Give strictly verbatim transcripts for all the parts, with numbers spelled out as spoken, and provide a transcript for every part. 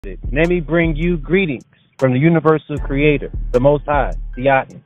Let me bring you greetings from the universal creator, the Most High, the Aten.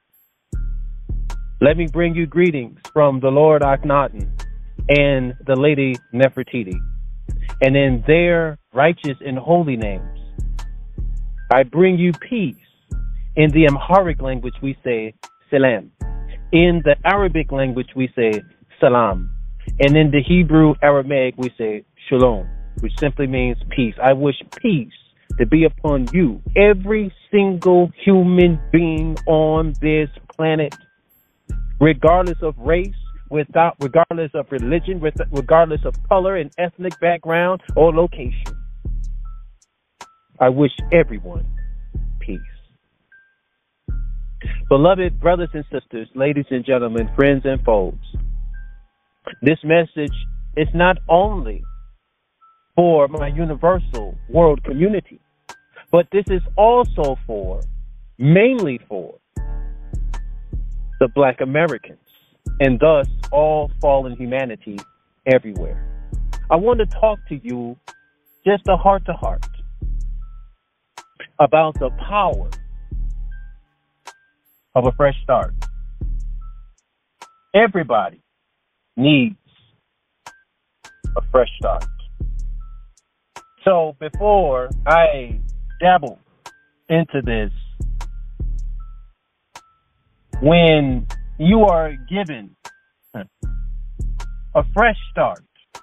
Let me bring you greetings from the Lord Akhenaten and the Lady Nefertiti. And in their righteous and holy names, I bring you peace. In the Amharic language, we say salam. In the Arabic language, we say salam. And in the Hebrew Aramaic, we say shalom, which simply means peace. I wish peace to be upon you, every single human being on this planet, regardless of race, without, regardless of religion, regardless of color and ethnic background or location. I wish everyone peace. Beloved brothers and sisters, ladies and gentlemen, friends and foes, this message is not only for my universal world community, but this is also for, mainly for, the Black Americans, and thus all fallen humanity everywhere. I want to talk to you just a heart to heart about the power of a fresh start. Everybody needs a fresh start. So before I dabble into this, when you are given a fresh start,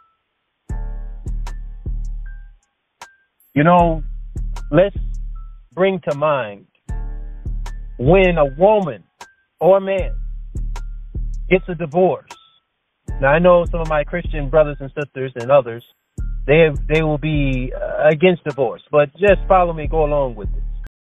you know, let's bring to mind when a woman or a man gets a divorce. Now, I know some of my Christian brothers and sisters and others, they have, they will be uh, against divorce, but just follow me, go along with it.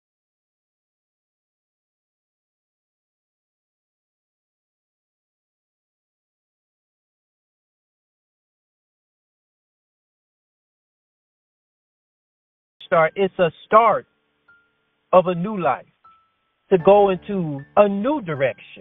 Start. It's a start of a new life, to go into a new direction,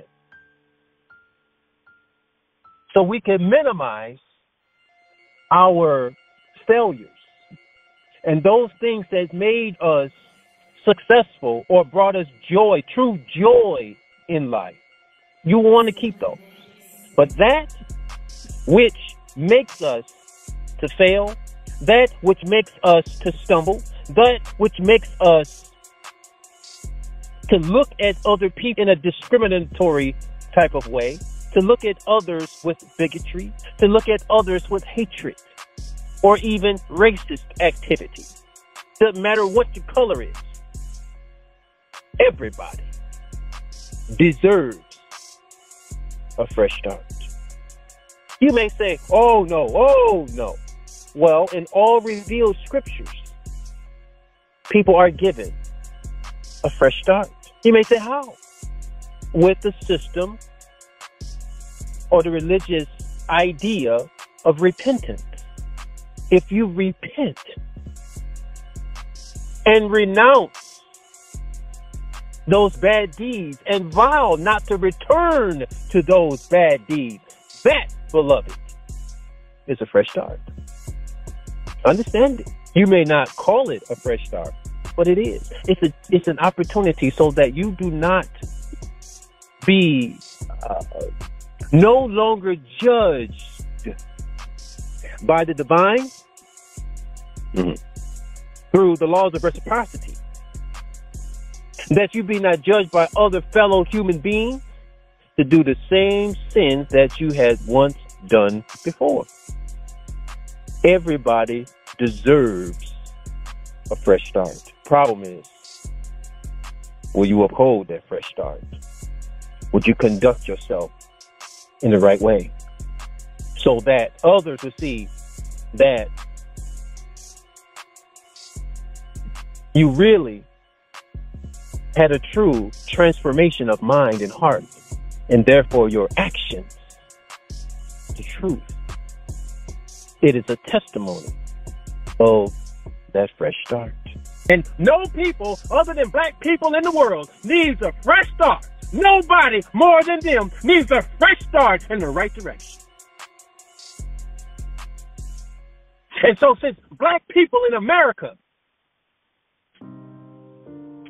so we can minimize our failures and those things that made us successful or brought us joy, true joy in life. You want to keep those. But that which makes us to fail, that which makes us to stumble, that which makes us to look at other people in a discriminatory type of way, to look at others with bigotry, to look at others with hatred, or even racist activity. Doesn't matter what your color is. Everybody deserves a fresh start. You may say, oh no, oh no. Well, in all revealed scriptures, people are given a fresh start. You may say, how? With the system or the religious idea of repentance. If you repent and renounce those bad deeds and vow not to return to those bad deeds, that, beloved, is a fresh start. Understand it. You may not call it a fresh start, but it is. It's a, it's an opportunity so that you do not be uh, no longer judged by the divine mm-hmm. through the laws of reciprocity. That you be not judged by other fellow human beings to do the same sins that you had once done before. Everybody deserves a fresh start. Problem is, will you uphold that fresh start? Would you conduct yourself in the right way so that others will see that you really had a true transformation of mind and heart, and therefore your actions, the truth. It is a testimony of that fresh start. And no people other than black people in the world needs a fresh start. Nobody more than them needs a fresh start in the right direction. And so since black people in America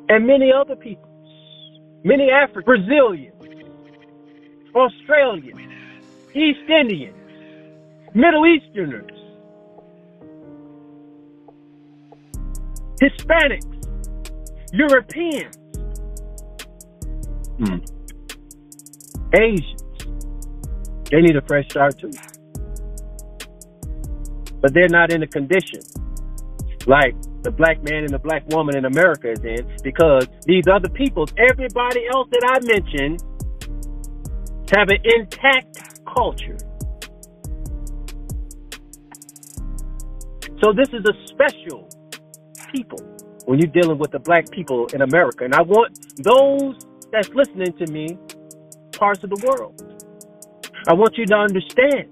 and many other peoples, many Africans, Brazilians, Australians, East Indians, Middle Easterners, Hispanics, Europeans, hmm. Asians. They need a fresh start too. But they're not in a condition like the black man and the black woman in America is in, because these other peoples, everybody else that I mentioned, have an intact culture. So this is a special people when you're dealing with the black people in America. And I want those that's listening to me, parts of the world, I want you to understand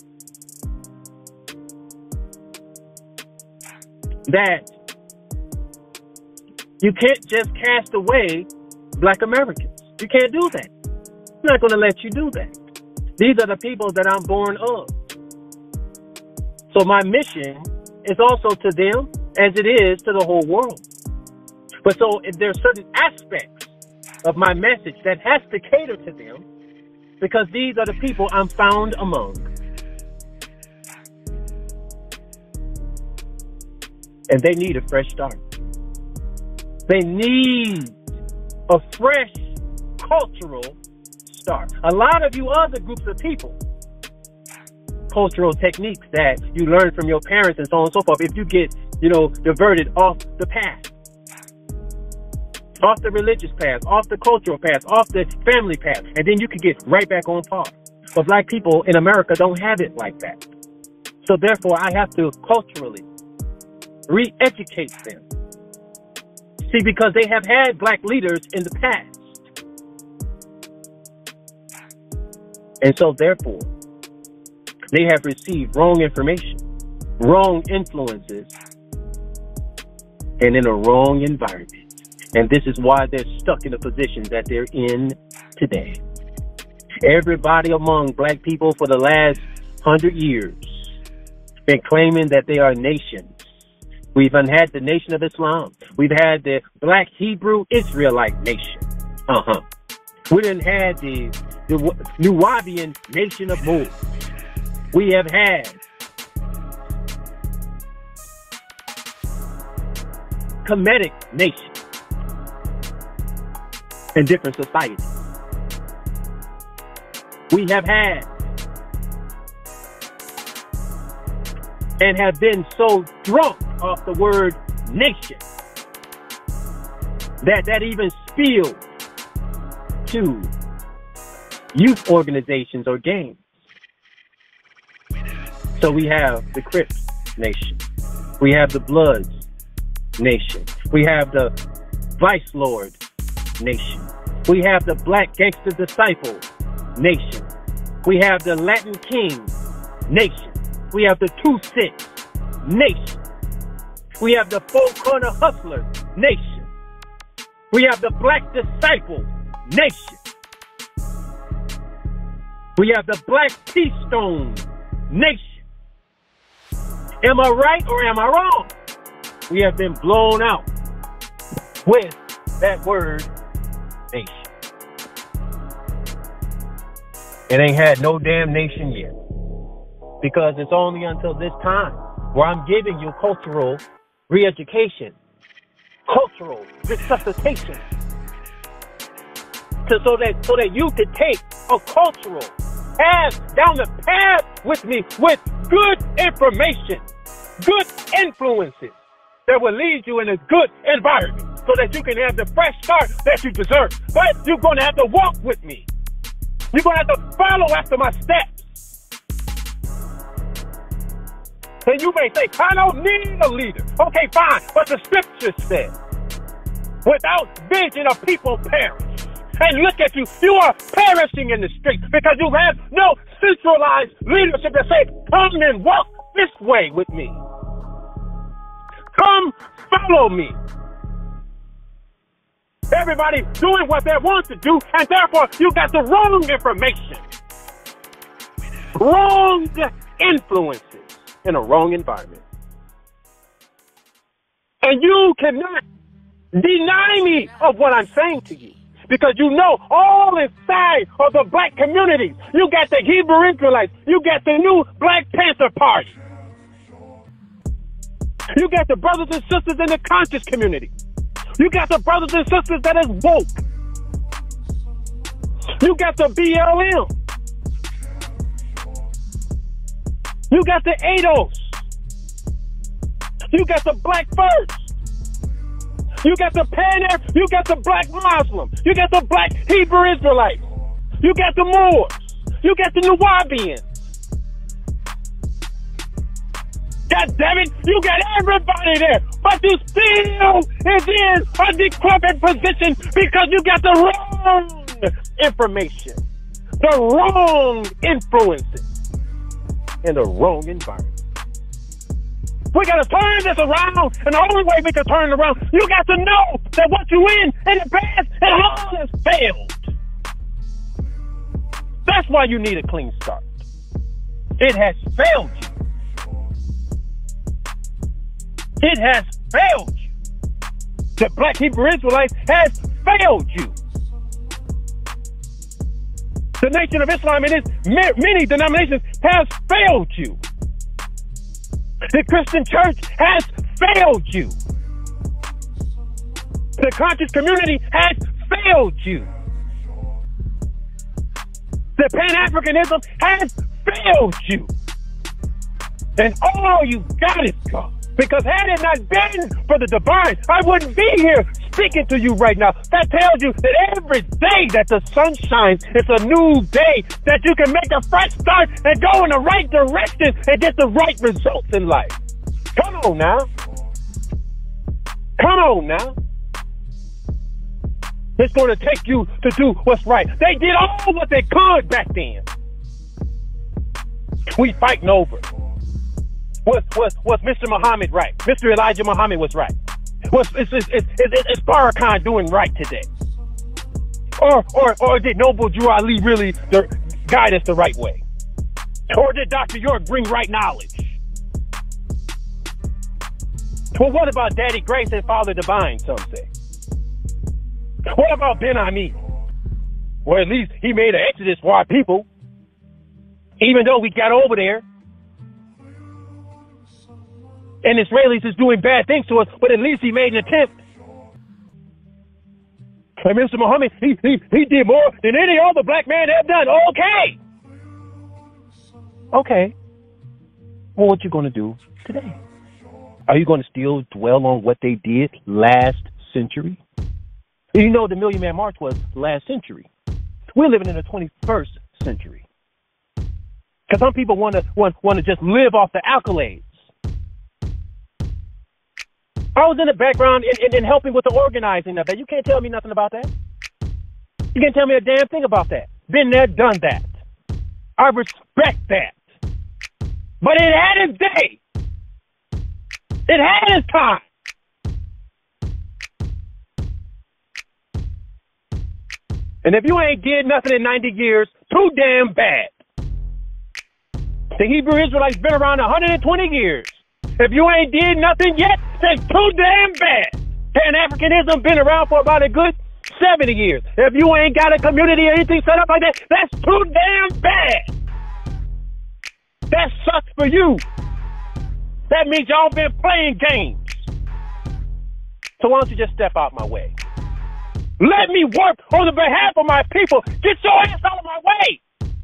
that you can't just cast away black Americans. You can't do that. I'm not going to let you do that. These are the people that I'm born of. So my mission is also to them as it is to the whole world. But so if there are certain aspects of my message that has to cater to them, because these are the people I'm found among. And they need a fresh start. They need a fresh cultural start. A lot of you other groups of people, cultural techniques that you learn from your parents and so on and so forth, if you get, you know, diverted off the path, off the religious path, off the cultural path, off the family path, and then you can get right back on par. But black people in America don't have it like that. So therefore, I have to culturally re-educate them. See, because they have had black leaders in the past. And so therefore, they have received wrong information, wrong influences, and in a wrong environment. And this is why they're stuck in the position that they're in today. Everybody among black people for the last hundred years been claiming that they are nations. We've had the Nation of Islam. We've had the Black Hebrew Israelite nation. Uh-huh. We done had the, the Nubian Nation of Moors. We have had Kemetic nation in different societies. We have had and have been so drunk off the word nation that that even spilled to youth organizations or gangs. So we have the Crips nation. We have the Bloods nation. We have the Vice Lord nation. We have the Black Gangster Disciple nation. We have the Latin King nation. We have the Two Six nation. We have the Four Corner Hustler nation. We have the Black Disciple nation. We have the Black Keystone nation. Am I right or am I wrong? We have been blown out with that word nation. It ain't had no damn nation yet. Because it's only until this time where I'm giving you cultural re-education, cultural resuscitation, to, so that so that you could take a cultural path down the path with me with good information, good influences that will lead you in a good environment so that you can have the fresh start that you deserve. But you're going to have to walk with me. You're going to have to follow after my steps. And you may say, I don't need a leader. Okay, fine. But the scripture says, without vision, a people perish. And look at you. You are perishing in the street because you have no centralized leadership that say, come and walk this way with me. Come follow me. Everybody doing what they want to do, and therefore you got the wrong information. Wrong influences in a wrong environment. And you cannot Deny me of what I'm saying to you. Because you know all inside of the black communities, you got the Hebrew Israelites, you got the new Black Panther Party. You got the brothers and sisters in the conscious community. You got the brothers and sisters that is woke. You got the B L M. You got the A D O S. You got the Black First. You got the Pan Arab. You got the Black Muslim. You got the Black Hebrew Israelites. You got the Moors. You got the Nuwabians. God damn it, you got everybody there, but you still is in a decrepit position because you got the wrong information, the wrong influences, and the wrong environment. We got to turn this around, and the only way we can turn it around, you got to know that what you in in the past, it all has failed. That's why you need a clean start. It has failed you. It has failed you. The Black Hebrew Israelites has failed you. The Nation of Islam and its many denominations has failed you. The Christian church has failed you. The conscious community has failed you. The Pan-Africanism has failed you. And all you got is God. Because had it not been for the divine, I wouldn't be here speaking to you right now. That tells you that every day that the sun shines, it's a new day that you can make a fresh start and go in the right direction and get the right results in life. Come on now. Come on now. It's going to take you to do what's right. They did all what they could back then. We fighting over. Was, was, was Mister Muhammad right? Mister Elijah Muhammad was right. Was is is is, is, is Farrakhan doing right today? Or or or did Noble Drew Ali really the, guide us the right way? Or did Doctor York bring right knowledge? Well, what about Daddy Grace and Father Divine? Some say. What about Ben Ami? Well, at least he made an exodus for our people, even though we got over there. And Israelis is doing bad things to us, but at least he made an attempt. And Mister Muhammad, he, he, he did more than any other black man ever done. Okay. Okay. Well, what you going to do today? Are you going to still dwell on what they did last century? You know, the Million Man March was last century. We're living in the twenty-first century. Because some people want to want, want to just live off the accolades. I was in the background in, in, in helping with the organizing of that. You can't tell me nothing about that. You can't tell me a damn thing about that. Been there, done that. I respect that. But it had its day. It had its time. And if you ain't did nothing in ninety years, too damn bad. The Hebrew Israelites been around one hundred twenty years. If you ain't did nothing yet, that's too damn bad. Pan-Africanism been around for about a good seventy years. If you ain't got a community or anything set up like that, that's too damn bad. That sucks for you. That means y'all been playing games. So why don't you just step out my way? Let me work on the behalf of my people. Get your ass out of my way.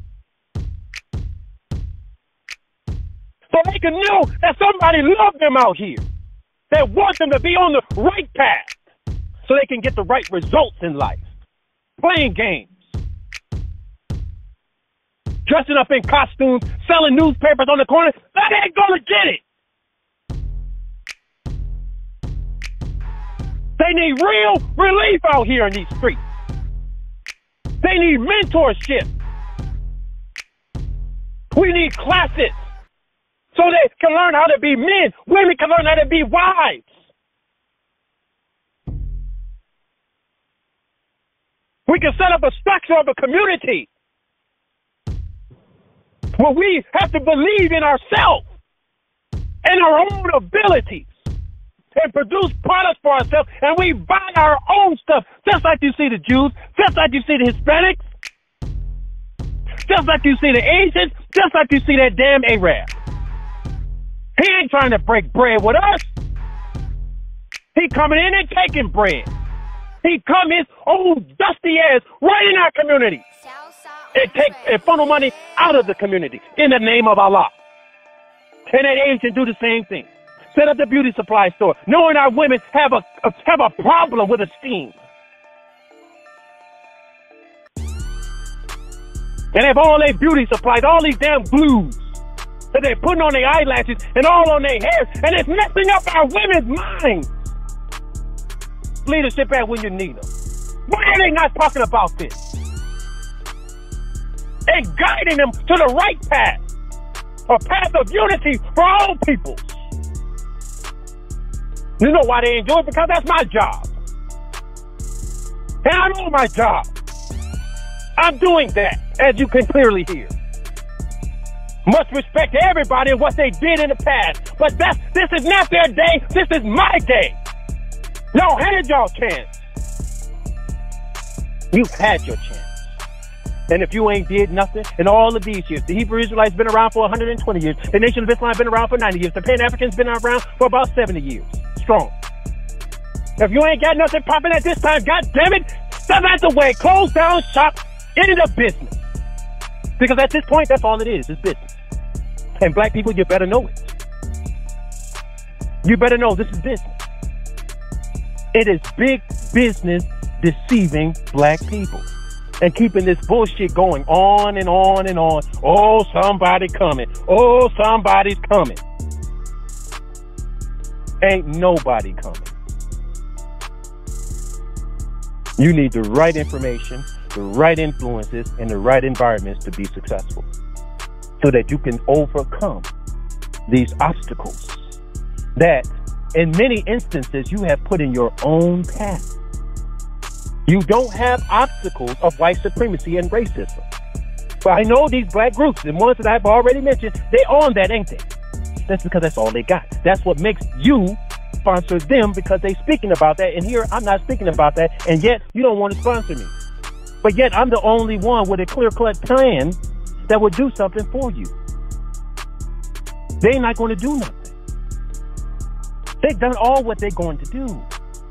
So they can know that somebody loves them out here. That wants them to be on the right path. So they can get the right results in life. Playing games. Dressing up in costumes, selling newspapers on the corner. That ain't gonna get it. They need real relief out here in these streets. They need mentorship. We need classes so they can learn how to be men. Women can learn how to be wives. We can set up a structure of a community where we have to believe in ourselves and our own abilities and produce products for ourselves, and we buy our own stuff, just like you see the Jews, just like you see the Hispanics, just like you see the Asians, just like you see that damn Arab. He ain't trying to break bread with us. He coming in and taking bread. He come his old dusty ass right in our community and take and funnel money out of the community in the name of Allah. And that Asian do the same thing. Set up the beauty supply store, knowing our women have a have a problem with esteem. And have all their beauty supplies, all these damn glues that they're putting on their eyelashes and all on their hair, and it's messing up our women's minds. Leadership at when you need them. Why are they not talking about this? And guiding them to the right path, a path of unity for all people. You know why they ain't doing it? Because that's my job. And I know my job. I'm doing that, as you can clearly hear. Much respect to everybody and what they did in the past. But that's, this is not their day. This is my day. Y'all had y'all chance. You've had your chance. And if you ain't did nothing in all of these years, the Hebrew Israelites been around for one hundred twenty years. The Nation of Islam been around for ninety years. The Pan-Africans been around for about seventy years. Strong. If you ain't got nothing popping at this time, God damn it, step out the way. Close down shop. End the business. Because at this point, that's all it is. It's business. And black people, you better know it. You better know this is business. It is big business deceiving black people and keeping this bullshit going on and on and on. Oh, somebody coming. Oh, somebody's coming. Ain't nobody coming. You need the right information, the right influences, and the right environments to be successful so that you can overcome these obstacles that in many instances you have put in your own path. You don't have obstacles of white supremacy and racism. But I know these black groups, the ones that I've already mentioned, they own that, ain't they? That's because that's all they got. That's what makes you sponsor them, because they speaking about that. And here I'm not speaking about that. And yet you don't want to sponsor me. But yet I'm the only one with a clear-cut plan that would do something for you. They're not going to do nothing. They've done all what they're going to do.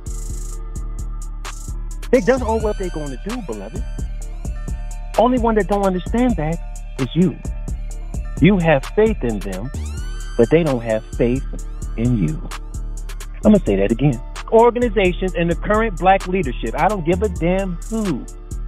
They've done all what they're going to do, beloved. Only one that don't understand that is you. You have faith in them, but they don't have faith in you. I'm going to say that again. Organizations and the current black leadership, I don't give a damn who.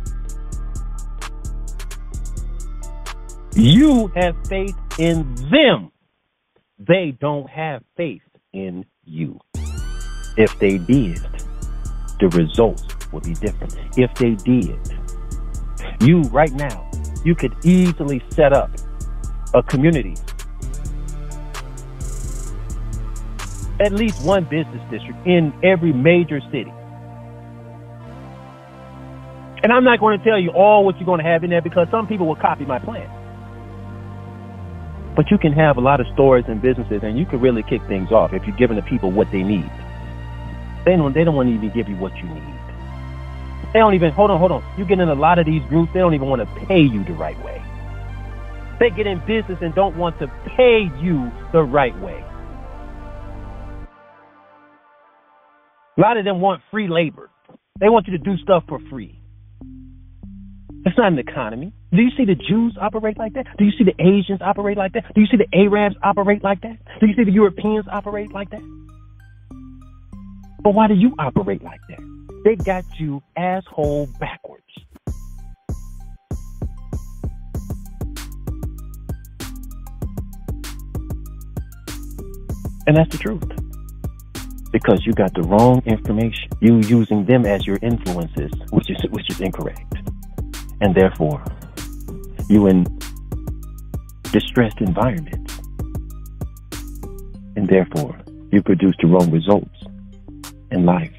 You have faith in them. They don't have faith in you. If they did, the results would be different. If they did, you right now, you could easily set up a community, at least one business district in every major city. And I'm not going to tell you all what you're going to have in there, because some people will copy my plan. But you can have a lot of stores and businesses, and you can really kick things off if you're giving the people what they need. They don't, they don't want to even give you what you need. They don't even, hold on, hold on. You get in a lot of these groups, they don't even want to pay you the right way. They get in business and don't want to pay you the right way. A lot of them want free labor. They want you to do stuff for free. It's not an economy. Do you see the Jews operate like that? Do you see the Asians operate like that? Do you see the Arabs operate like that? Do you see the Europeans operate like that? But why do you operate like that? They got you asshole backwards. And that's the truth. Because you got the wrong information. You using them as your influences, which is which is incorrect. And therefore, you in distressed environments. And therefore, you produce the wrong results in life.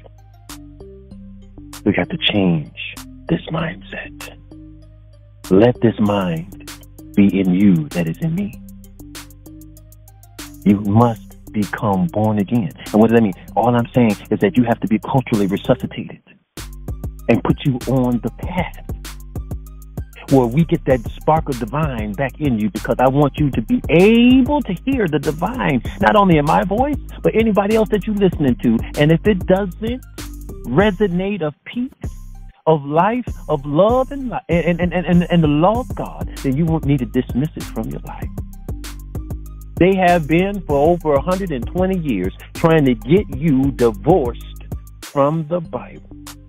We got to change this mindset. Let this mind be in you that is in me. You must become born again. And what does that mean? All I'm saying is that you have to be culturally resuscitated and put you on the path where we get that spark of divine back in you, because I want you to be able to hear the divine, not only in my voice, but anybody else that you're listening to. And if it doesn't resonate of peace, of life, of love, and, and, and, and, and the law of God, then you won't need to dismiss it from your life. They have been for over one hundred twenty years trying to get you divorced from the Bible.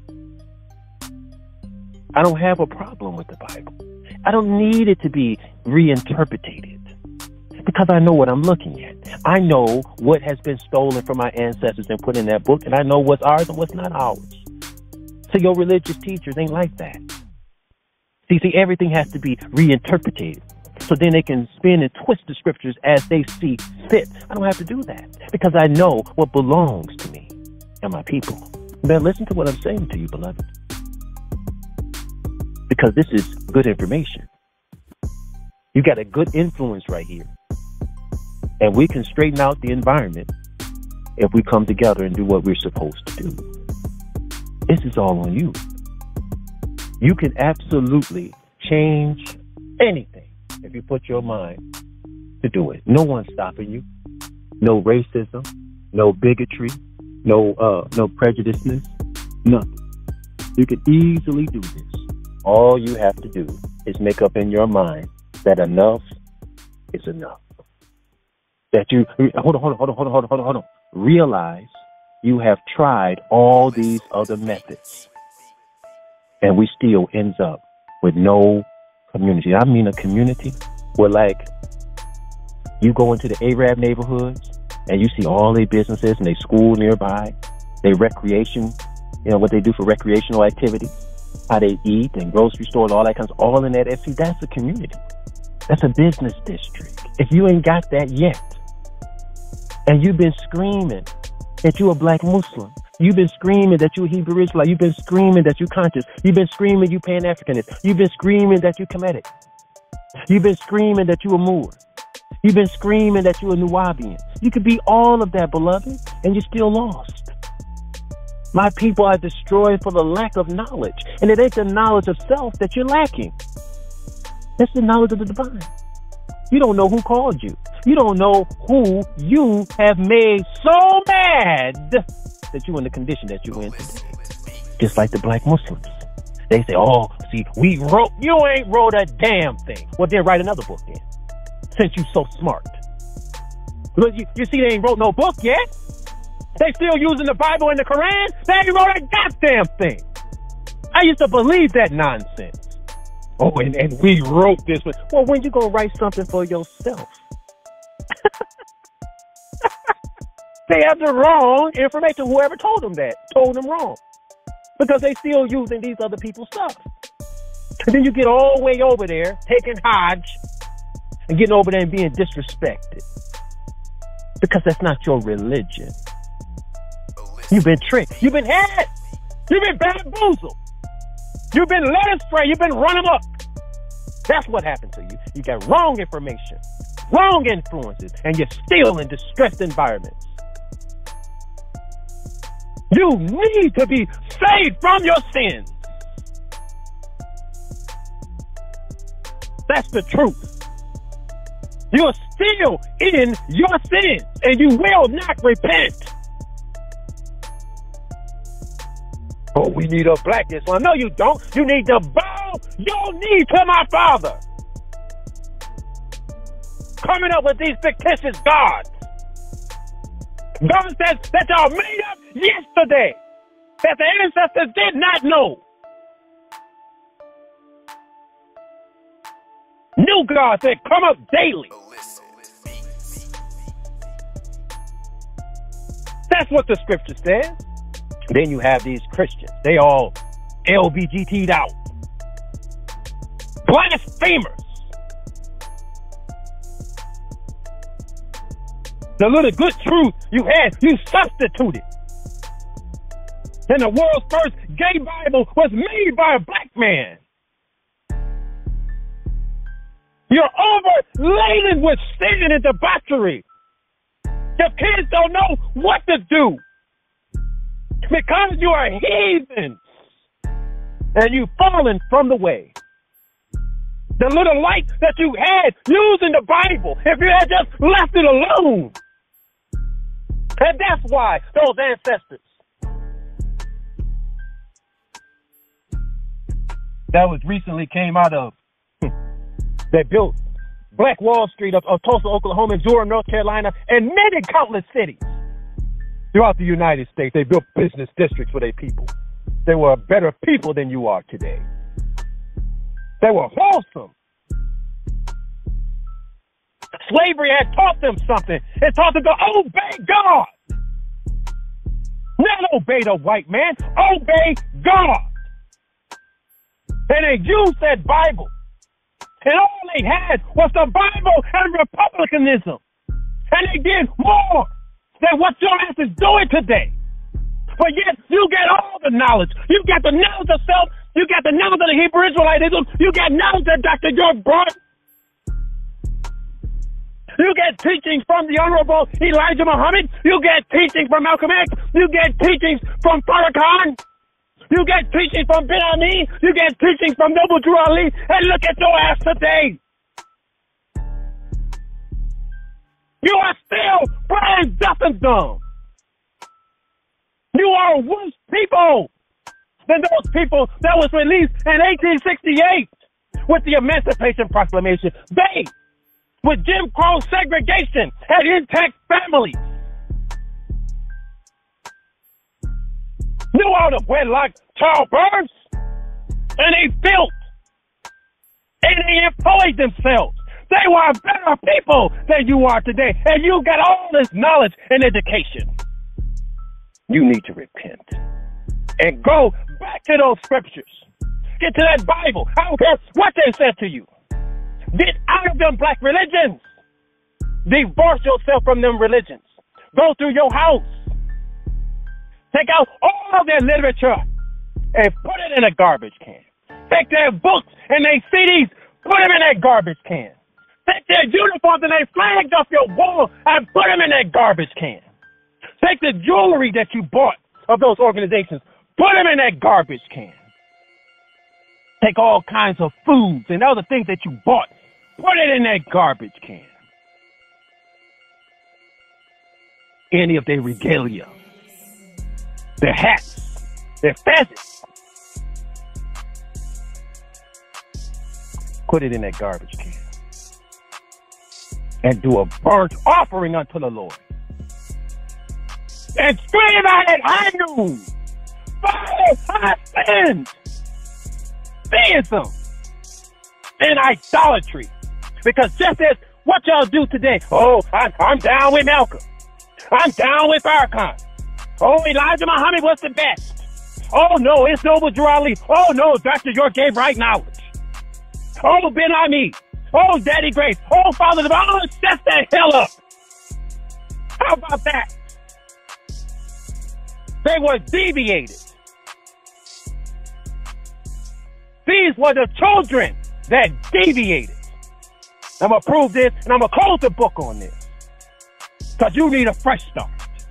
I don't have a problem with the Bible. I don't need it to be reinterpreted, because I know what I'm looking at. I know what has been stolen from my ancestors and put in that book, and I know what's ours and what's not ours. So your religious teachers ain't like that. See, see, everything has to be reinterpreted, so then they can spin and twist the scriptures as they see fit. I don't have to do that, because I know what belongs to me and my people. Now listen to what I'm saying to you, beloved, because this is good information. You got a good influence right here, and we can straighten out the environment if we come together and do what we're supposed to do. This is all on you. You can absolutely change anything if you put your mind to do it. No one's stopping you. No racism, no bigotry, no uh, no prejudiceness, nothing. You can easily do this. All you have to do is make up in your mind that enough is enough. That you hold on, hold on, hold on, hold on, hold on, hold on, hold on. Realize you have tried all these other methods, and we still ends up with no community. I mean a community where, like, you go into the Arab neighborhoods and you see all their businesses and they school nearby, they recreation, you know, what they do for recreational activity, how they eat and grocery stores, all that kind of stuff, all in that. See, that's a community. That's a business district. If you ain't got that yet, and you've been screaming that you're a black Muslim, you've been screaming that you're Hebrew Israelite, you've been screaming that you're conscious, you've been screaming you Pan-Africanist, you've been screaming that you're Kemetic, you've been screaming that you're a Moor, you've been screaming that you're a Nubian. You could be all of that, beloved, and you're still lost. My people are destroyed for the lack of knowledge, and it ain't the knowledge of self that you're lacking. That's the knowledge of the divine. You don't know who called you. You don't know who you have made so mad that you're in the condition that you're in today. Just like the black Muslims. They say, oh, see, we wrote, you ain't wrote a damn thing. Well, then write another book then, since you so smart. But you, you see, they ain't wrote no book yet. They still using the Bible and the Quran. They ain't wrote a goddamn thing. I used to believe that nonsense. Oh, and, and we wrote this one. Well, when you gonna write something for yourself? They have the wrong information. Whoever told them that told them wrong, because they still using these other people's stuff. And then you get all the way over there taking Hajj and getting over there and being disrespected, because that's not your religion. You've been tricked. You've been had. You've been bamboozled. You've been led astray. You've been run amok. That's what happened to you. You got wrong information, wrong influences, and you're still in distressed environments. You need to be saved from your sins. That's the truth. You're still in your sins, and you will not repent. Oh, we need a black Islam. No, you don't. You need to bow your knee to my Father. Coming up with these fictitious gods. God says that y'all made up yesterday, that the ancestors did not know. New God said, come up daily. That's what the scripture says. Then you have these Christians. They all L B G T'd out. Blasphemers. The little good truth you had, you substituted. And the world's first gay Bible was made by a black man. You're overladen with sin and debauchery. Your kids don't know what to do because you are heathens and you've fallen from the way. The little light that you had using the Bible, if you had just left it alone. And that's why those ancestors that was recently came out of, they built Black Wall Street of, of Tulsa, Oklahoma, and Durham, North Carolina, and many countless cities throughout the United States. They built business districts for their people. They were better people than you are today. They were wholesome. Slavery had taught them something. It taught them to obey God. Not obey the white man. Obey God. And they used that Bible. And all they had was the Bible and republicanism. And they did more than what your ass is doing today. But yet, you get all the knowledge. You got the knowledge of self. You got the knowledge of the Hebrew Israelitism. You got knowledge that Doctor York brought. You get teachings from the Honorable Elijah Muhammad. You get teachings from Malcolm X. You get teachings from Farrakhan. You get teachings from Ben Ami. You get teachings from Noble Drew Ali. And look at your ass today. You are still playing deaf and dumb. You are worse people than those people that was released in eighteen sixty-eight with the Emancipation Proclamation. They, with Jim Crow segregation, had intact families. Knew all the wedlock childbirths, and they built, and they employed themselves. They were better people than you are today, and you got all this knowledge and education. You need to repent and go back to those scriptures. Get to that Bible. I don't care what they said to you. Get out of them black religions. Divorce yourself from them religions. Go through your house. Take out all of their literature and put it in a garbage can. Take their books and their C Ds, put them in that garbage can. Take their uniforms and their flags off your wall and put them in that garbage can. Take the jewelry that you bought of those organizations, put them in that garbage can. Take all kinds of foods and other things that you bought, put it in that garbage can. Any of their regalia, their hats, their fezzes, put it in that garbage can. And do a burnt offering unto the Lord. And scream at it high noon. Father, I sinned. Theism and idolatry. Because just as what y'all do today, oh, I, I'm down with Malcolm. I'm down with Farrakhan. Oh, Elijah Muhammad was the best. Oh, no, it's Noble Drew Ali. Oh, no, Doctor York gave right knowledge. Oh, Ben Ami. Oh, Daddy Grace. Oh, Father Divine. Oh, shut the hell up. How about that? They were deviated. These were the children that deviated. I'm going to prove this, and I'm going to close the book on this. Because you need a fresh start.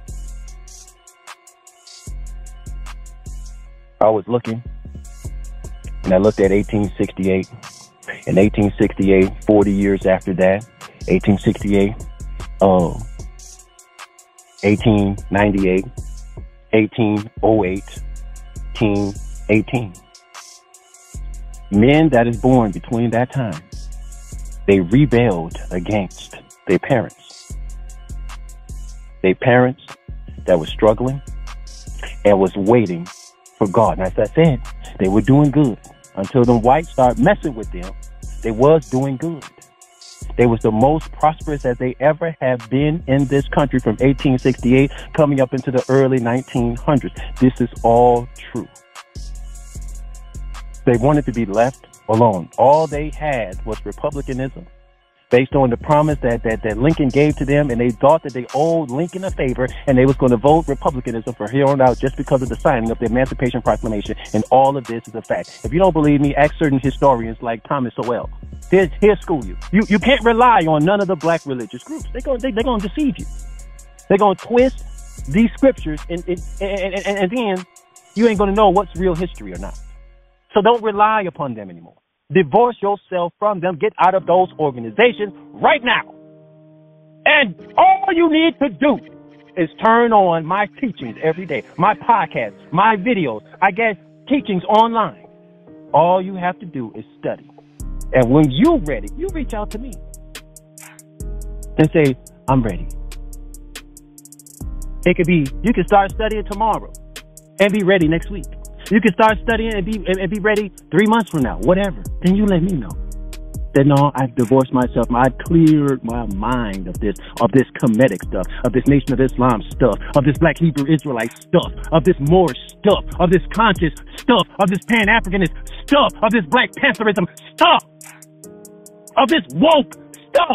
I was looking, and I looked at eighteen sixty-eight. In eighteen sixty-eight, forty years after that, eighteen sixty-eight, um, eighteen ninety-eight, eighteen oh eight, eighteen eighteen. Men that is born between that time, they rebelled against their parents. Their parents that were struggling and was waiting for God. And as I said, they were doing good until the whites started messing with them. They was doing good. They was the most prosperous that they ever have been in this country from eighteen sixty-eight coming up into the early nineteen hundreds. This is all true. They wanted to be left alone. All they had was republicanism based on the promise that, that, that Lincoln gave to them, and they thought that they owed Lincoln a favor, and they was going to vote republicanism from here on out just because of the signing of the Emancipation Proclamation, and all of this is a fact. If you don't believe me, ask certain historians like Thomas Sowell. Here's, here's school you. You you can't rely on none of the black religious groups. They're going they, they're going to deceive you. They're going to twist these scriptures, and, and, and, and, and then you ain't going to know what's real history or not. So don't rely upon them anymore. Divorce yourself from them. Get out of those organizations right now. And all you need to do is turn on my teachings every day, my podcasts, my videos. I get teachings online. All you have to do is study. And when you're ready, you reach out to me and say, I'm ready. It could be, you can start studying tomorrow and be ready next week. You can start studying and be and, and be ready three months from now, whatever. Then you let me know. Then no, I've divorced myself. I cleared my mind of this, of this Kemetic stuff, of this Nation of Islam stuff, of this Black Hebrew Israelite stuff, of this Moorish stuff, of this conscious stuff, of this Pan-Africanist stuff, of this Black Pantherism stuff, of this woke stuff.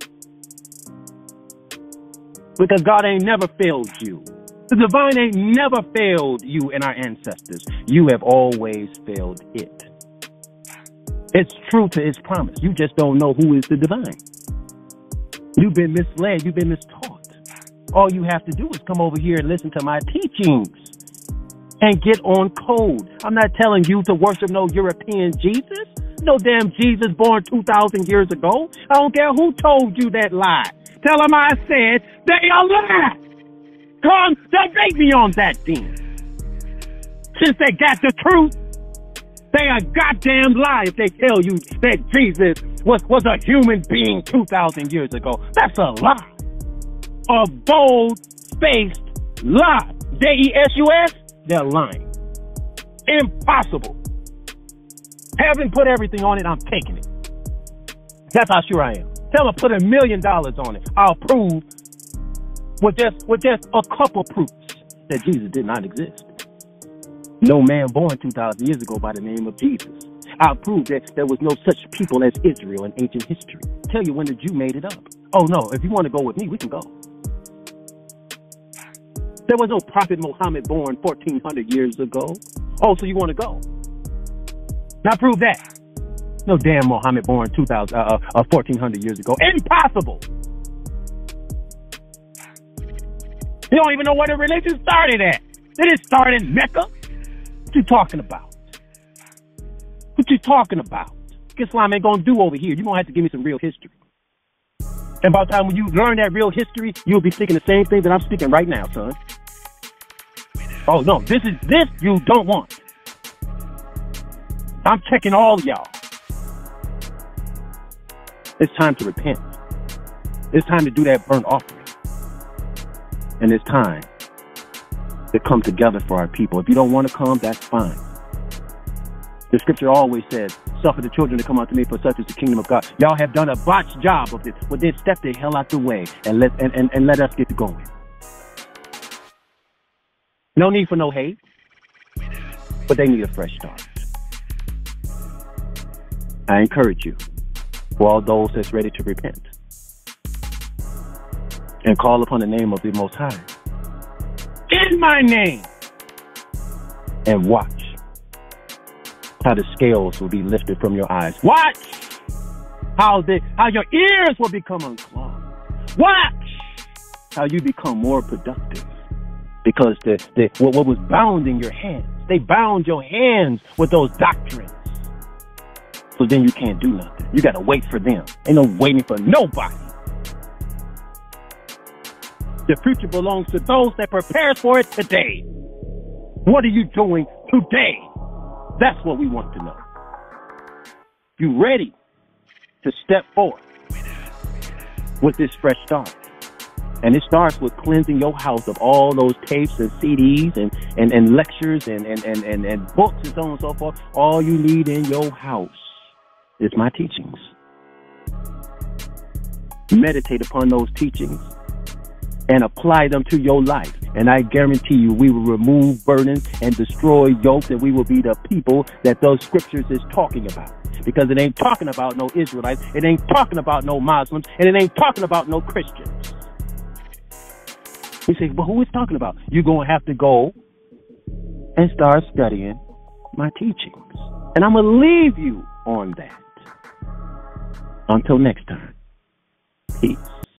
Because God ain't never failed you. The divine ain't never failed you and our ancestors. You have always failed it. It's true to its promise. You just don't know who is the divine. You've been misled. You've been mistaught. All you have to do is come over here and listen to my teachings and get on code. I'm not telling you to worship no European Jesus. No damn Jesus born two thousand years ago. I don't care who told you that lie. Tell them I said they are lying. Come debate me on that then. Since they got the truth, they are goddamn lie if they tell you that Jesus was, was a human being two thousand years ago. That's a lie. A bold-faced lie. J E S U S, they're lying. Impossible. Heaven put everything on it, I'm taking it. That's how sure I am. Tell them put a million dollars on it. I'll prove with just, with just a couple proofs that Jesus did not exist. No man born two thousand years ago by the name of Jesus. I'll prove that there was no such people as Israel in ancient history. Tell you when the Jew made it up. Oh no, if you want to go with me, we can go. There was no Prophet Muhammad born fourteen hundred years ago. Oh, so you want to go? Now prove that. No damn Muhammad born two thousand, uh, uh, fourteen hundred years ago. Impossible. You don't even know where the religion started at. Did it start in Mecca? What you talking about? What you talking about? Islam ain't gonna do over here. You're gonna have to give me some real history. And by the time when you learn that real history, you'll be speaking the same thing that I'm speaking right now, son. Oh no, this is this you don't want. I'm checking all of y'all. It's time to repent. It's time to do that burnt offering. And it's time to come together for our people. If you don't want to come, that's fine. The scripture always says, suffer the children to come unto me, for such is the kingdom of God. Y'all have done a botched job of this. Well, then step the hell out the way and let and, and, and let us get going. No need for no hate, but they need a fresh start. I encourage you, for all those that's ready to repent and call upon the name of the Most High in my name, and watch how the scales will be lifted from your eyes. Watch how the how your ears will become unclogged. Watch how you become more productive, because the, the what, what was bound in your hands, they bound your hands with those doctrines. So then you can't do nothing. You got to wait for them. Ain't no waiting for nobody. The future belongs to those that prepare for it today. What are you doing today? That's what we want to know. You ready to step forward with this fresh start? And it starts with cleansing your house of all those tapes and C Ds and, and, and lectures and, and, and, and, and books and so on and so forth. All you need in your house is my teachings. Meditate upon those teachings and apply them to your life. And I guarantee you, we will remove burdens and destroy yokes, and we will be the people that those scriptures is talking about. Because it ain't talking about no Israelites, it ain't talking about no Muslims, and it ain't talking about no Christians. We say, but who is talking about? You're going to have to go and start studying my teachings. And I'm going to leave you on that. Until next time, peace.